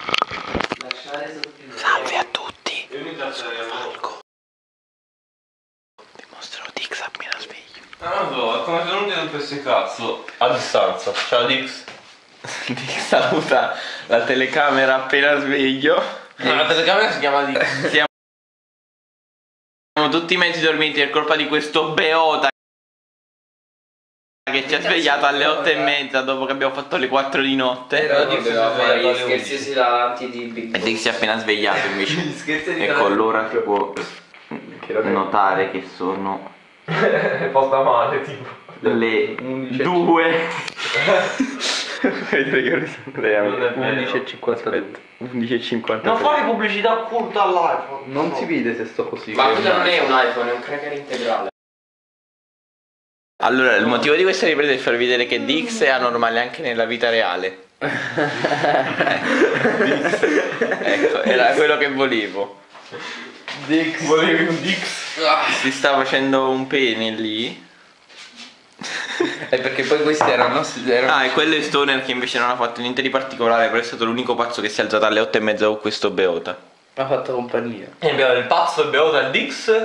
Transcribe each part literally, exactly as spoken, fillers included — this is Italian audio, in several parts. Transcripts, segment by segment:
Salve a tutti. Falco. Dimostrano Dix appena sveglio. Ah, non so, è come se non ti rompessi cazzo. A distanza. Ciao Dix. Dix saluta la telecamera appena sveglio. No, la telecamera si chiama Dix. Siamo tutti mezzi dormiti per colpa di questo beota che ci ha svegliato alle otto e mezza dopo che abbiamo fatto le quattro di notte. Però doveva fare gli scherzi esilaranti di Big E Dix si è appena svegliato invece. Scherzi di Ecco, allora si può notare che sono Posta male, tipo. le due. Vedete che rispondiamo. undici e cinquantadue. undici e cinquanta. Non fare pubblicità occulta all'iPhone. Non si vede se sto così. Ma quello non è un iPhone, è un cracker integrale. Allora, il motivo di questa ripresa è per farvi vedere che Dix è anormale anche nella vita reale. Ecco, era quello che volevo. Dix. Volevi un Dix? Si sta facendo un pene lì. È perché poi questi erano, erano... Ah, e quello è Stoner che invece non ha fatto niente di particolare, però è stato l'unico pazzo che si è alzato alle otto e mezza con questo beota. ha fatto compagnia. E abbiamo il pazzo e beota il Dix.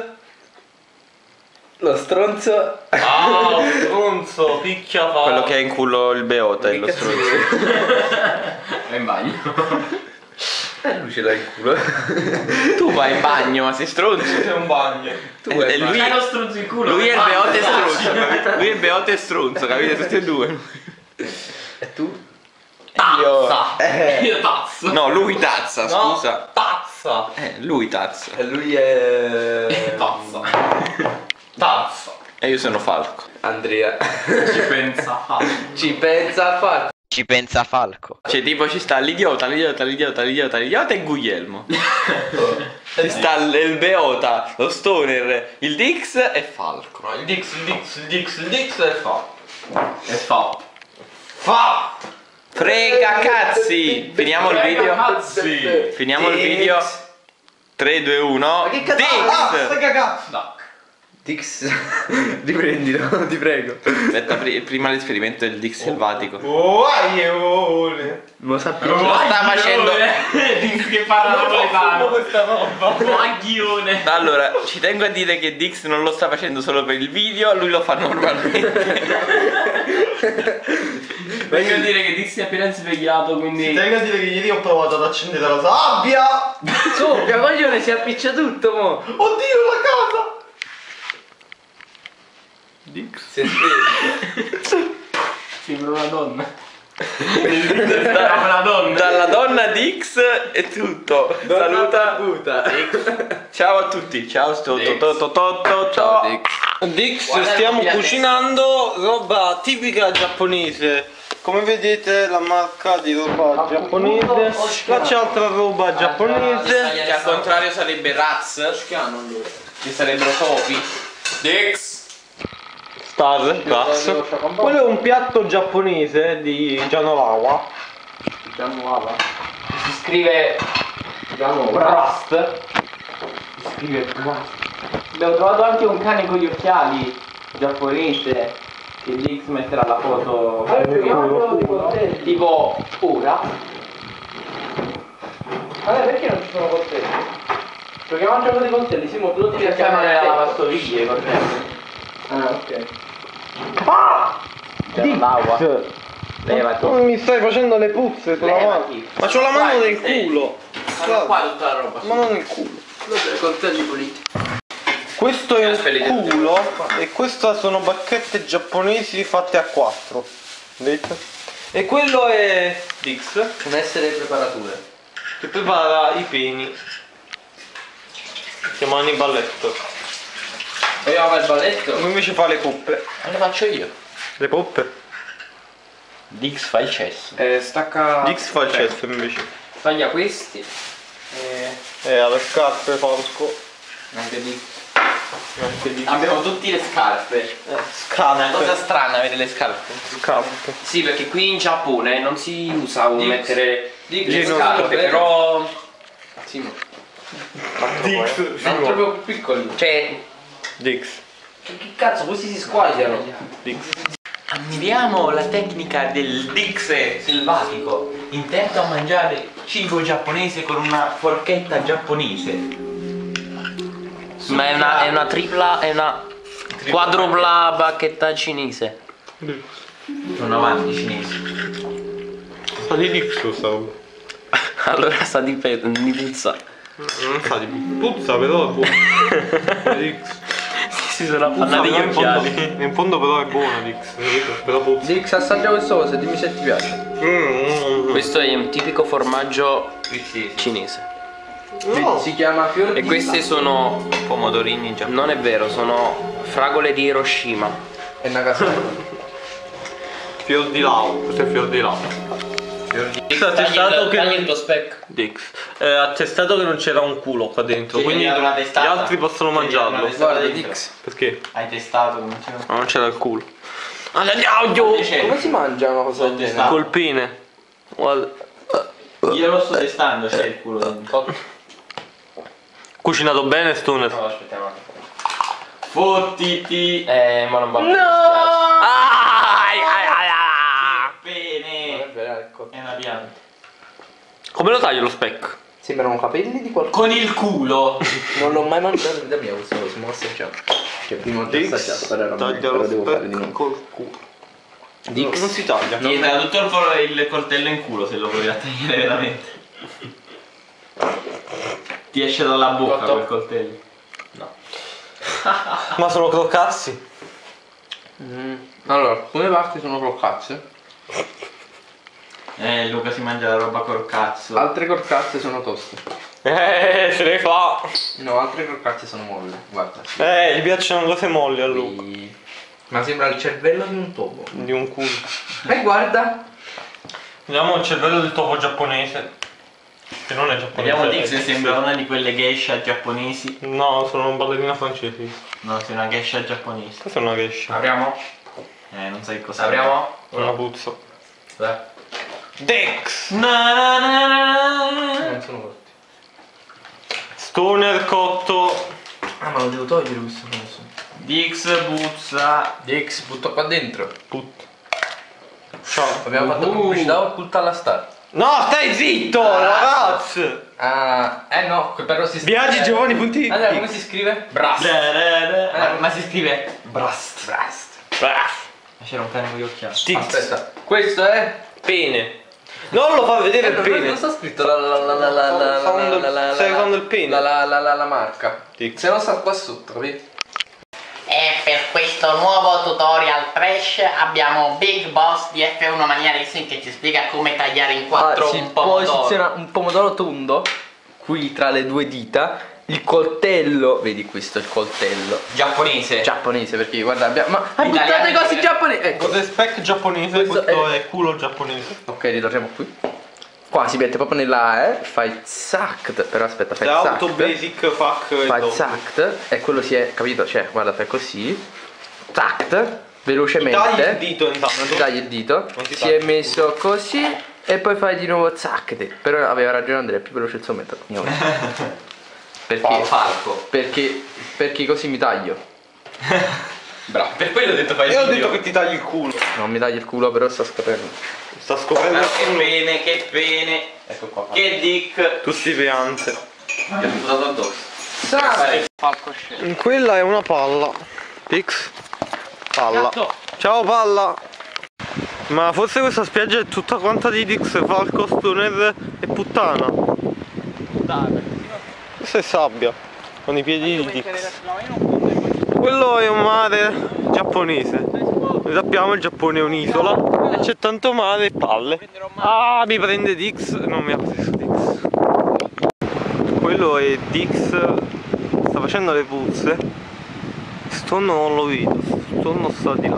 Lo stronzo. Ah, lo stronzo, picchia fa. Quello che ha in culo il beota è lo stronzo. È in bagno. Eh, lui ce l'ha in culo. Tu vai in bagno, ma sei stronzo. C'è un bagno. Tu E- vai e in lui, Hai lo stronzo in culo. lui è il Ah, beota e cazzo. stronzo, capito? Lui è il beota e stronzo, capite? Tutti e due. E tu? Tazza. Eh. Io tazzo. No, lui tazza, No, scusa. Tazza. Eh, lui tazza. E lui è... Tazza. Tazza. E io sono Falco. Andrea. Ci pensa. Ci pensa a fare. Ci pensa Falco. Cioè tipo ci sta l'idiota, l'idiota, l'idiota, l'idiota, l'idiota e Guglielmo. Ci sta il il beota, lo stoner, il Dix e Falco. No, il Dix, il Dix, il Dix, il Dix è fa. È fatto. Fa. Frega cazzi! Finiamo il video. Cazzi. Finiamo il video. tre, due, uno. che cazzo- Ah, Dix! stai cagazzo. Duck. Dix. Riprendilo, ti prego. Aspetta, pri- prima l'esperimento del Dix selvatico. Oh, aiole. Lo sappi. Lo sta facendo. Dix che parla napoletano. questa roba. Maglione. Allora, ci tengo a dire che Dix non lo sta facendo solo per il video, lui lo fa normalmente. Vengo a dire che Dix si è appena svegliato, quindi. Tengo a dire che ieri ho provato ad accendere la sabbia. Soffia, coglione, si appiccia tutto, mo. Oddio, la casa. Dix. Si è speso. Sembra una donna. Sembra una donna. Dalla donna Dix è tutto. Saluta. Ciao a tutti. Ciao sto to- to- to- to- to- Ciao, to. Dix. Dix, Guarda stiamo la cucinando roba tipica giapponese. Come vedete la marca di roba giapponese. Là c'è altra roba giapponese. Che al contrario sarebbe Raz. Ci sarebbero topi. Dix. Star, cazzo. Quello è un piatto giapponese di Gianolawa. Si scrive. Rust. Si scrive Rust. Abbiamo trovato anche un cane con gli occhiali giapponese. Che Dix metterà la foto. Tipo ora. Allora, perché non ci sono coltelli? Giochiamo a un gioco di coltelli, Simo, tu lo devi Perché siamo nella lavastoviglie, corretto? Ah, ok. Dell'acqua. Levati. Mi stai facendo le puzze sulla mano. Levati. Ma c'ho la mano nel Sei. culo. Stanno qua tutta la roba. Ma non nel culo. Coltelli puliti. Questo è Aspetta, un culo e queste sono bacchette giapponesi fatte a quattro. Vedete? E quello è Dix Un essere preparature. che prepara i peni. Si chiama Balletto. Vogliamo fare il balletto? Lui invece fa le poppe. Non le faccio io. Le poppe? Dix fa il cesso. Eh, stacca. Dix fa il cesso invece. Taglia questi. E. E alle scarpe Falco. Anche Dix. Anche Dix. Abbiamo tutti le scarpe. Eh, Una cosa scarpe. strana avere le scarpe. Scarpe. Sì, perché qui in Giappone non si usa Dix. mettere Dix. le Dix. scarpe, Dix. però. Sì, no. Dix. Sono proprio piccoli. Cioè. Dix. Che cazzo, questi si squagliano. Dix. Ammiriamo la tecnica del Dix selvatico, intento a mangiare cibo giapponese con una forchetta giapponese. Ma è una, è una tripla, è una quadrupla bacchetta cinese. Sono avanti i cinesi. Sa di Dix questa roba. Allora sa di, pe- di puzza. Non sa di puzza, però è buona. Dix. Si sono appannati gli in fondo, occhiali. in fondo però è buona Dix, capito? Però puzza. Dix, assaggia questo cosa, dimmi se ti piace. Mm, mm, Questo è un tipico formaggio Sì, cinese. no. Si chiama fior E di questi sono... pomodorini giapponesi. Non è vero, sono fragole di Hiroshima. È una casata. Fior di lao, questo è fior di lao. Dix, ha attestato che tagli non- il tuo specchio. Dix. Eh, ha attestato che non c'era un culo qua dentro, Sì, quindi gli ha dato una gli testata. altri possono Sì, gli ha dato mangiarlo. una testata Guarda, dentro. Dix. Perché? Hai testato come c'era? No, non c'era il culo. Come si mangia una cosa del genere? Colpine. Guarda. Io lo sto testando, c'è il culo dentro. Cucinato bene, Stoner. No, aspettiamo. Fottiti. Eh, ma non va più. Ai, ai, ai, ai. Bene. Non è vero, ecco. È una pianta. Come lo taglio lo speck? Sembrano capelli di qualcuno. Con il culo. Non l'ho mai mangiato in vita mia questo cosa, ma ho assaggiato. Cioè prima ho già assaggiato, però era taglia però lo devo fare di speck nuovo. col culo. Dix. Non si taglia. Ti entra tutto il, col- il coltello in culo se lo vuoi tagliare veramente. Ti esce dalla bocca Cotto? quel coltello. Ma sono croccazzi. Mm. Allora, alcune parti sono croccazze, Eh, Luca si mangia la roba col cazzo. altre croccazze sono toste. Eh, se ne fa. No, altre croccazze sono molle, guarda. Sì. Eh, gli piacciono cose molli a Luca. Qui- Ma sembra il cervello di un topo. Di un culo. E guarda! Vediamo il cervello del topo giapponese. Che non è giapponese. Vediamo Dix è- se sembra una di quelle geisha giapponesi. No, sono un ballerina francese. No, sei una geisha giapponese. Questa è una gescia. Apriamo? Eh, non sai cosa. Apriamo? Una puzza. Dai. Dex! Na, na, na, na. Non sono cotti. Stoner cotto. Ah, ma lo devo togliere questo coso. Dix buzza. Dix, butto qua dentro. Put. Ciao. Abbiamo fatto Uh. pubblicità occulta alla star. No, stai zitto, ragazzi! Ah, eh no, que- però si scrive. Viaggi giovani punti. Allora, come si scrive? Brast. Da, da, da. Eh. Ma, ma si scrive Brast. Brast. Ma c'era un cane con gli occhiali. Dix. Aspetta, questo è Pene. Non lo fa vedere il non, pene. non sta scritto la la la la la la Sta usando il- la la stai la usando il pene. la la la la la marca. Dix. Se non sta qua sotto, capito? E per questo nuovo tutorial trash abbiamo Big Boss di F uno Mania Racing che ci spiega come tagliare in quattro Ah, si un pomodoro. posiziona un pomodoro tondo qui tra le due dita. Il coltello, vedi questo è il coltello Giapponese. giapponese perché guarda abbiamo ma hai Italiani buttato i cosi pure. giapponesi. Ecco. Cos'è speck giapponese? Questo Questo, è- è... culo giapponese. Ok, ritorniamo qui. Qua si mette proprio nella E, fai zact, però aspetta, fai The zact. auto basic fuck e Fai dog. zact e quello si è, capito? Cioè, guarda, fai così. Zact, velocemente. Tagli il dito intanto. Ti tagli il dito. Non ti Si tagli. è messo così e poi fai di nuovo zact. Però aveva ragione Andrea, è più veloce il suo metodo. Andiamo avanti. Perché? Falco. Perché? Perché così mi taglio. Bravo. Per quello ho detto fai il Io ho video. detto che ti tagli il culo. Non mi taglio il culo, però sta scoprendo. Sta scoprendo Ma il che culo. pene, che pene. Ecco qua. Che dick. Tutti piante. Mi ha buttato addosso. Sai! In quella è una palla. X. Palla. Ciao palla. Ma forse questa spiaggia è tutta quanta di Dix, Falco, Stoner e puttana. Questa è sabbia. Con i piedi di Dix. Quello è un mare giapponese. Noi sappiamo il Giappone è un'isola e c'è tanto mare e palle. Ah, mi prende Dix. Non mi ha preso Dix. Quello è Dix. Sta facendo le puzze. Stonno non lo vedo. Stonno sta di là.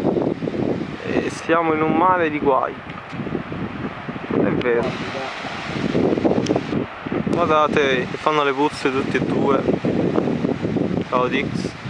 E siamo in un mare di guai. È vero. Guardate che fanno le puzze tutti e due. Ciao Dix.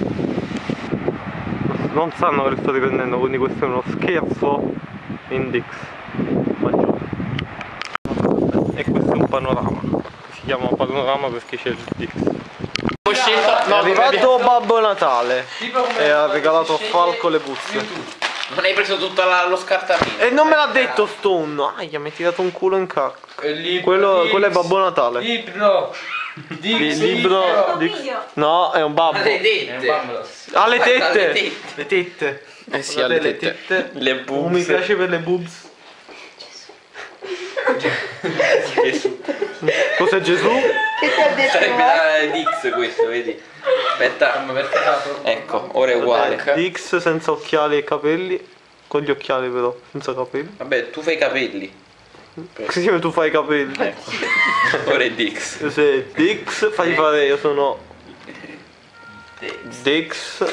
Non sanno che li sto riprendendo, quindi questo è uno scherzo in Dix. Ma giù. E questo è un panorama. Si chiama panorama perché c'è il Dix. Ho scelto. È arrivato Babbo Natale e ha regalato a Falco le puzze. Non hai preso tutto la, lo scartamento. E non me l'ha detto Stone. Aia, mi hai tirato un culo in cacca. Quello, quello è Babbo Natale. Libro. Il libro. Dix. No, è un babbo. Alle tette. Ha le Guarda, tette. le tette. Le tette. Eh sì, Guardate alle tette. Le Oh, boobs. mi piace per le boobs. Gesù. Cos'è Gesù? Che ti ha detto? Sarebbe la Dix questo, vedi? Aspetta. Ma perché dato? Ecco, ora è uguale. Dix senza occhiali e capelli. Con gli occhiali però, senza capelli. Vabbè, tu fai i capelli. Così come tu fai i capelli. Ora è Dix. Se Dix fai fare, io sono Dix.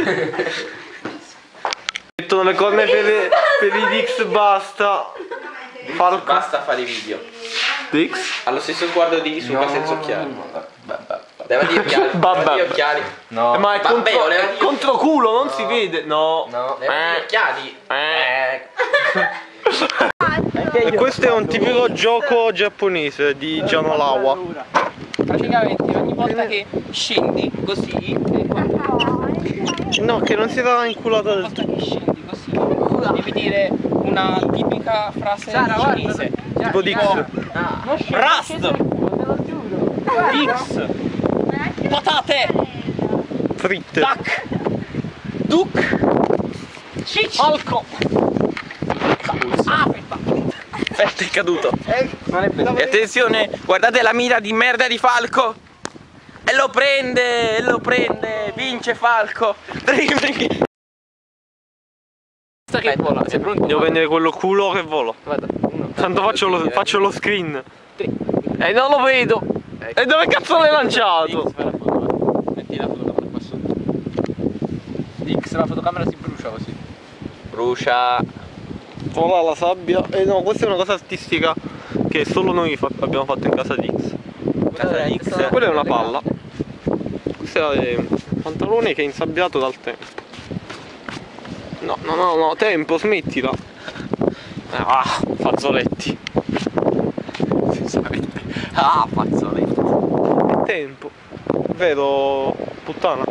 Mettono le corna per, le- per i Dix, basta. Falco. Basta fare i video. Dix. Allo stesso sguardo di Isuka senza occhiali. Levati gli occhiali. Vabbè. Levati gli occhiali. No. Eh, ma è Vabbè, contro, ho è levati gli contro culo, non si vede. No. No. Levati gli occhiali. Eh. E questo è un tipico gioco giapponese di Janolawa. Praticamente ogni volta che scendi così, e quando No, che non si era inculata del volta che scendi così, devi dire una tipica frase cinese. tipo Dix. Rust! X! Patate! Fritte. Duck! Duck! Cicci! Falco! Aspetta! Aspetta, è caduto. Non è vero. E attenzione, guardate la mira di merda di Falco. E lo prende, e lo prende. Vince Falco. Che vola, sei pronto? Devo prendere quello culo che vola. Vado. Uno. Tanto faccio lo, faccio lo screen. E non lo vedo. E dove cazzo l'hai lanciato? Dix, fai la foto, eh. Metti la fotocamera qua sotto. Dix, la fotocamera si brucia così. Brucia. Vola la sabbia. E no, questa è una cosa artistica che solo noi fa- abbiamo fatto in casa di X. Casa di X. Quella è una palla. Questo è un pantalone che è insabbiato dal tempo. No, no, no, no, tempo, smettila. Ah, fazzoletti. Sinceramente. Ah, fazzoletti. È tempo. Vero, puttana?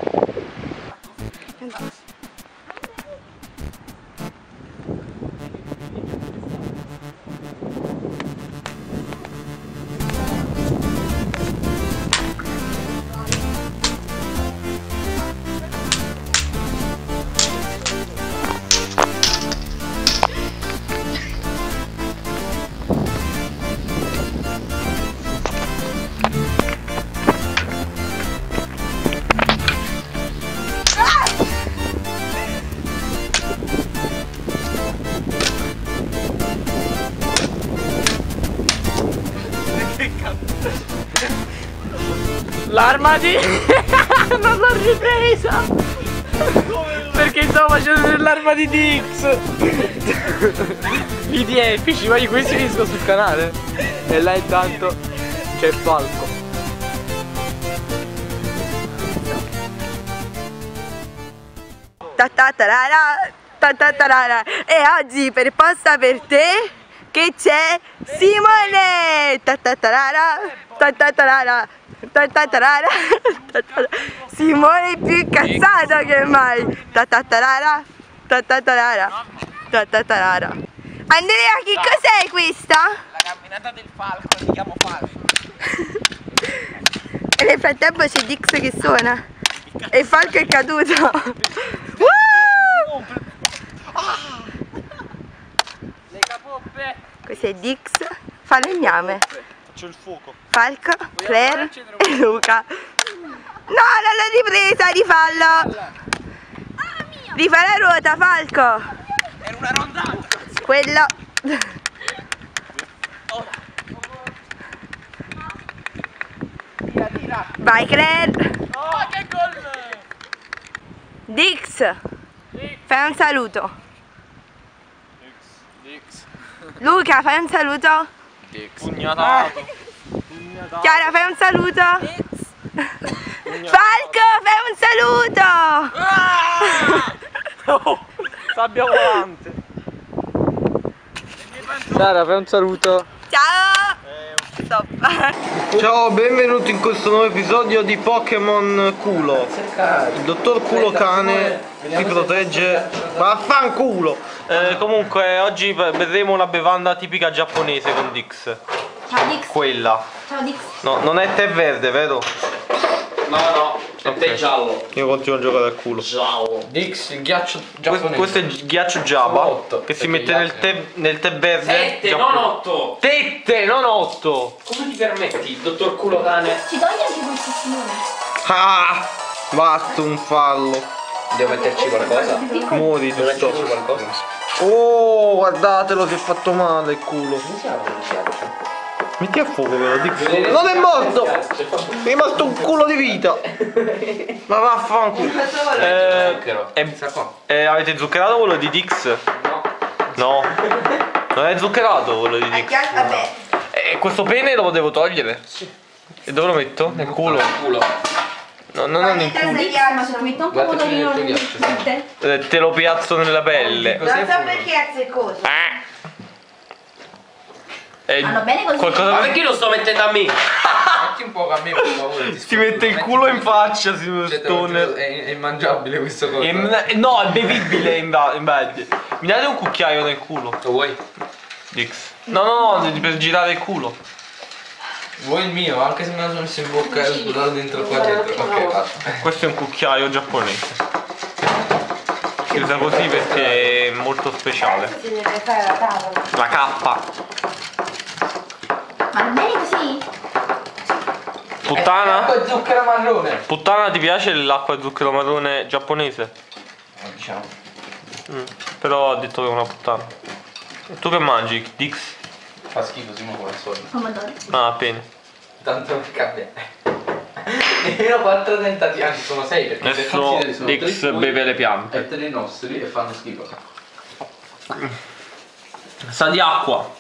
L'arma di... non l'ho ripresa! Perché stavo facendo l'arma di Dix! Idee epici, ma io questi riesco sul canale. E là intanto c'è Falco. Ta ta tarara, ta ta tarara. E oggi per posta per te che c'è Simone! Ta ta tarara, ta ta tarara, ta ta tarara, ta ta. Simone più incazzato che mai! Ta ta tarara, ta ta tarara, ta ta tarara. Andrea, che cos'è questa? La camminata del falco, mi chiamo Falco. E nel frattempo c'è Dix che suona. E il falco è caduto. Woo! Le capoppe. Questo è Dix, falegname. Faccio il fuoco. Falco, Claire e Luca. No, non l'ho ripresa, rifallo. Rifà la ruota, Falco. Era una rondata. Quello. Tira, tira. Vai, Claire. Oh, che gol! Dix, fai un saluto. Dix. Luca, fai un saluto. Pugnatato. Chiara, fai un saluto. Falco, fai un saluto. Sabbia volante. Sara, fai un saluto. Ciao. stop. Ciao, benvenuti in questo nuovo episodio di Pokémon Culo. Il dottor Culo Cane ti protegge. Vaffanculo! Eh, comunque oggi berremo una bevanda tipica giapponese con Dix. Ciao Dix. Quella. Ciao Dix. No, non è tè verde, vero? No, no, è Ok. tè giallo. Io continuo a giocare al culo. Giallo. Dix, il ghiaccio Questo, giapponese. questo è il ghiaccio Java Otto, che si perché mette gli nel altri- tè, nel tè verde. Sette, giapponese. non otto. Tette, non otto! Come ti permetti, dottor culo cane? Ci togli anche questo Simone? Ah! Basta un fallo. Devo metterci qualcosa? Muori, Devo metterci giusto? qualcosa? Oh, guardatelo, si è fatto male il culo. Metti a fuoco però, Dix. Non è morto! È rimasto un culo di vita. Ma vaffanculo. Eh, eh, eh, avete zuccherato quello di Dix? No. Non è zuccherato quello di Dix. Vabbè. E questo pene lo potevo togliere? E dove lo metto? Nel culo? Culo. No, non è nel culo. Dix, ma se ti metto un pomodorino nel tè. Eh, Te lo piazzo nella pelle. Non so perché è zeccoso. Ah. Eh, Vanno bene così? qualcosa Ma perché lo sto mettendo a me? Metti un po' a me per favore. si mette il culo in faccia, si stoner. È, è immangiabile questa cosa. E- no, è bevibile in ba- in bad. Mi date un cucchiaio nel culo? Lo vuoi? Dix. No, no, no, per girare il culo. Vuoi il mio? Anche se me lo sono messo in bocca e sputato dentro qua dentro. Ok, fatto. Questo è un cucchiaio giapponese. Si usa così perché è molto speciale. Si deve fare la tavola. La K. Ma non bene così? Puttana? Acqua e zucchero marrone. Puttana, ti piace l'acqua e zucchero marrone giapponese? Diciamo. Mm, però ho detto che è una puttana. E tu che mangi, Dix? Fa schifo, Simo, come al solito. Pomodoro. Ah, bene. Tanto non cambia. Nemmeno quattro tentativi, anzi sono sei perché se Adesso consideri sono Dix tre tuoi beve le piante. e tre nostri e fanno schifo. Sa di acqua.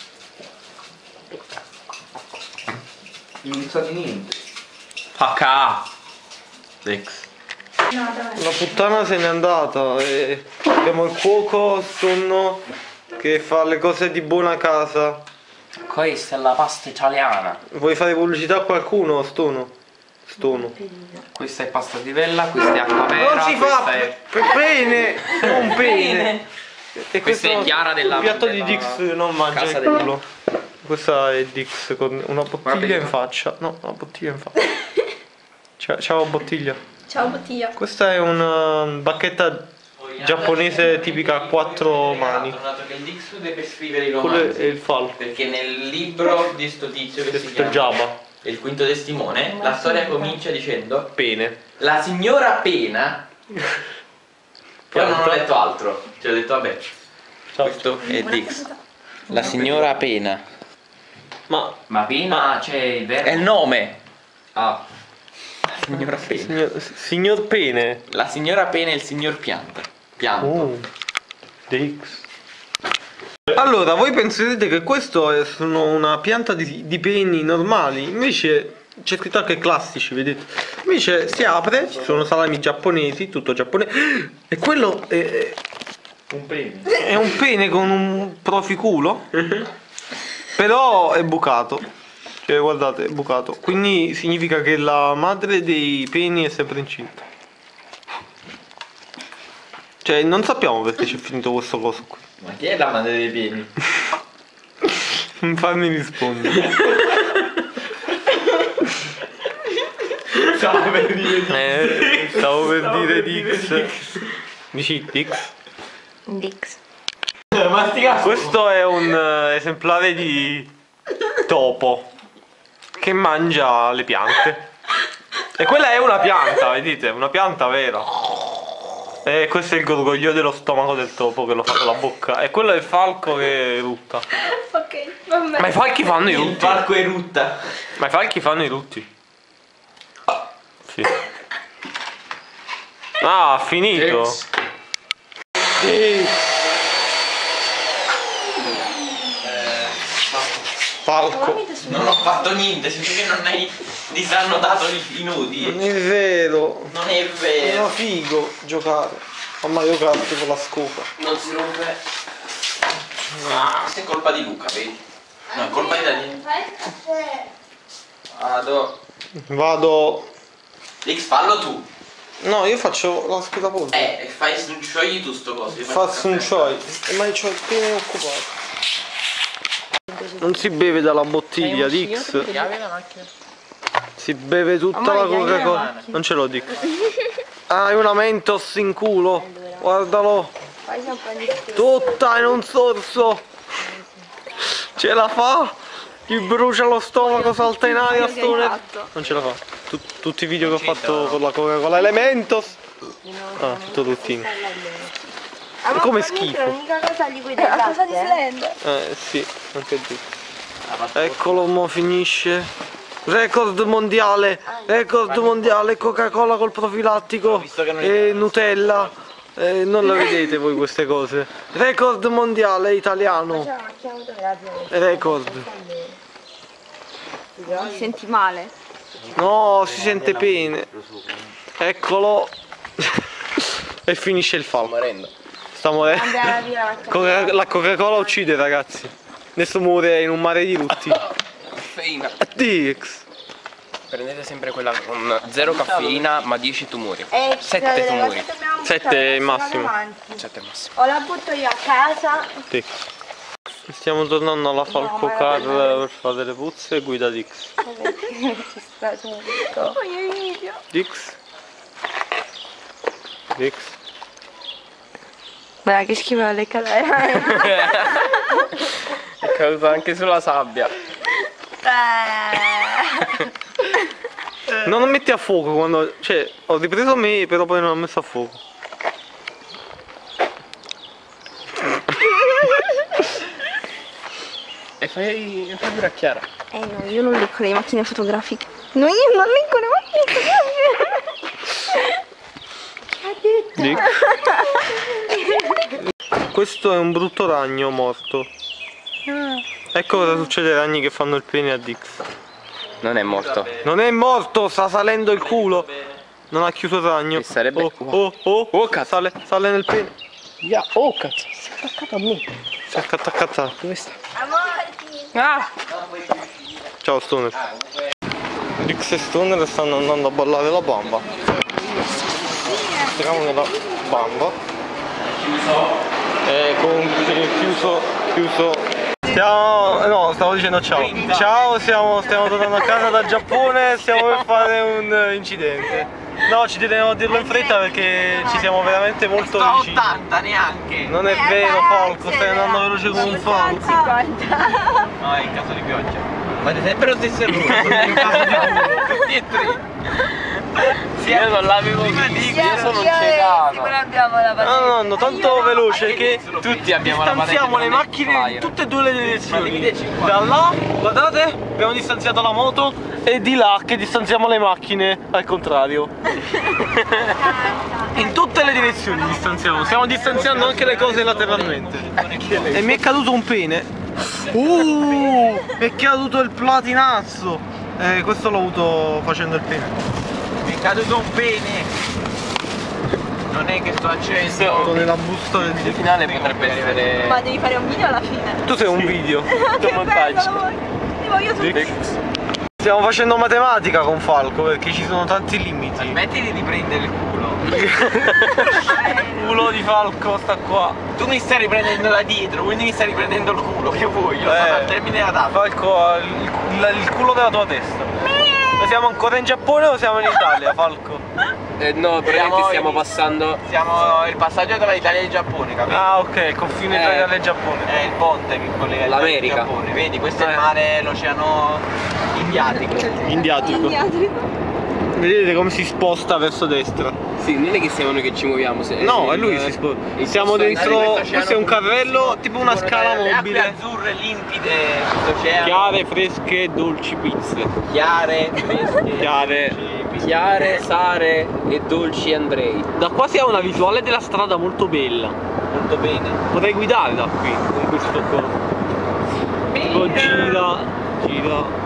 Non sa di niente. H. Dix. No, dai. La puttana se n'è andata e abbiamo il cuoco Stonno che fa le cose di buona casa. Questa è la pasta italiana. Vuoi fare pubblicità a qualcuno, Stono? Stono. Questa è pasta di vella, questa è acqua vera. Non si fa questa è... per bene, non bene. E Questa è Chiara della- Il piatto di della Dix non mangia casa il degli- culo. Questa è Dix con una bottiglia Guarda in io. faccia. No, una bottiglia in faccia. Ciao, ciao bottiglia. Ciao bottiglia. Questa è una bacchetta giapponese tipica a quattro mani. Ho notato che il Dix deve scrivere i Quello è romanzi. il falco. Perché nel libro di sto tizio che si Questo è chiama Java. Il quinto testimone, la storia comincia dicendo Pene. la signora Pena. Poi non ho Pianta. letto altro. Ci ho detto vabbè. Ciao. Questo è Dix. La signora Pena. Ma Ma Pena c'è il verbo. È il nome. Ah. La signora Pena. signor, signor Pene. La signora Pena e il signor Pianta. Pianto. Oh. Dix. Allora, voi penserete che questo è sono una pianta di, di peni normali, invece c'è scritto anche classici, vedete? Invece si apre, ci sono salami giapponesi, tutto giapponese, e quello è, Un pene. è un pene con un proficulo, però è bucato, cioè guardate, è bucato, quindi significa che la madre dei peni è sempre incinta. Cioè, non sappiamo perché c'è finito questo coso qui. Ma chi è la madre dei piedi? Non farmi rispondere. Stavo per dire Eh, stavo per dire Dix. Dici Dix? Dix. Questo è un eh, esemplare di topo che mangia le piante. E quella è una pianta, vedete? Una pianta vera. E questo è il gorgoglio dello stomaco del topo che lo fa con la bocca. E quello è il falco che rutta. Ok, vabbè. Ma i falchi fanno i il rutti. falco erutta. Ma i falchi fanno i rutti. Sì. Ah, ha finito. Dix. Sì. Falco. Non ho fatto niente, sento che non hai disannotato i nudi. Non è vero. Non è Era vero. figo giocare a Mario Kart con la scopa. Non si rompe. Ah, questa è colpa di Luca, vedi? No, colpa italiana. Vado. Vado. X, fallo tu. No, io faccio la scusa Eh, fai sciogli tu sto coso. Faccio un cioi. Ma c'ho il pene occupato. Non si beve dalla bottiglia di X. Si beve tutta la Coca-Cola. Non ce l'ho Dix. Hai una Mentos in culo. Guardalo. Tutta in un sorso. Ce la fa. Gli brucia lo stomaco, salta in aria Stoner. Non ce la fa. Tut tutti i video che ho fatto con la Coca-Cola Elementos. Ah, tutto tuttino. E come schifo. L'unica cosa liquida è cosa di Slender. Eh sì, anche Dix. Eccolo, mo finisce. Record mondiale, record mondiale, Coca-Cola col profilattico e Nutella. Eh, non la vedete voi queste cose. Record mondiale italiano. Record. Ti senti male? No, si sente bene. Eccolo. E finisce il falco. Sta morendo. Coca- la Coca-Cola uccide, ragazzi. Adesso muore in un mare di lutti. Caffeina. Dix. Prendete sempre quella con zero caffeina ma dieci tumori. Eh, Sette tumori. Sette il massimo. Sette massimo. O la butto io a casa. Dix. Stiamo tornando alla Falco Car per fare le puzze, guida Dix. Dix. Dix. Guarda che schifo le cadere. È caduto anche sulla sabbia. Non lo metti a fuoco quando. Cioè, ho ripreso me, però poi non l'ho messo a fuoco. E fai, fai pure a Chiara. Eh no, io non leggo le macchine fotografiche. No, io non leggo le macchine fotografiche. Dix. Questo è un brutto ragno morto. Ecco cosa succede ai ragni che fanno il pene a Dix. Non è morto. Non è morto, sta salendo il culo. Non ha chiuso il ragno. Che sarebbe- Oh, oh, oh, Oh, cazzo. Sale, sale nel pene. Yeah. Oh cazzo, si è attaccato a me. Si è attaccato. Dove sta? Ah! Ciao Stoner. Dix e Stoner stanno andando a ballare la bamba. Entriamo nella bamba. E con chiuso, chiuso. Stiamo. No, stavo dicendo ciao. Ciao, siamo, stiamo tornando a casa dal Giappone, stiamo per fare un incidente. No, ci tenevo a dirlo in fretta perché ci siamo veramente molto vicini. ottanta neanche. Non è vero Falco, stai andando veloce come un falco. No, è in caso di pioggia. Fate sempre lo stesso errore. Sono in caso di culo. Tutti e tre. Io non l'avevo visto, io sono ciecato. abbiamo la No, no, no, tanto veloce che Tutti abbiamo la distanziamo le patente macchine in flyer. tutte e due le direzioni. Da là, guardate, abbiamo distanziato la moto e di là che distanziamo le macchine al contrario. In tutte le direzioni distanziamo, stiamo distanziando anche le cose lateralmente. E mi è caduto un pene. Uh, è caduto il platinazzo. Eh, questo l'ho avuto facendo il pene. Mi è caduto un pene. Non è che sto accendendo. Sto nella busta del Il finale potrebbe essere... Ma devi fare un video alla fine. Tu sei un video. Che bello, lo voglio. Ti voglio su. Stiamo facendo matematica con Falco perché ci sono tanti limiti. Smettiti di prendere il culo. Il culo di Falco sta qua. Tu mi stai riprendendo da dietro, quindi mi stai riprendendo il culo. Che vuoi? Lo Eh. sto al termine adatto. Falco ha il, il- il culo della tua testa. Ma siamo ancora in Giappone o siamo in Italia, Falco? Eh, no, praticamente Siamo stiamo in- passando... Siamo il passaggio tra l'Italia e il Giappone, capito? Ah ok, il confine tra Eh. Italia e Giappone. È il ponte che collega l'Italia e il L'America. Giappone. Vedi, questo è Eh. il mare, l'oceano Indiatico. Indiatico. Vedete come si sposta verso destra? Sì, non è che siamo noi che ci muoviamo. Se... No, è lui il- che si sposta. il Siamo posto- dentro. questo Questo è un oceano carrello, tipo una Con scala le acque mobile. azzurre, limpide, quest'oceano. Chiare, fresche, dolci pizze. Chiare, fresche. Chiare. Chiare, Sare e Dolci Andrei. Da qua si ha una visuale della strada molto bella. Molto bene. Potrei guidare da qui con questo qua. Tipo gira, gira.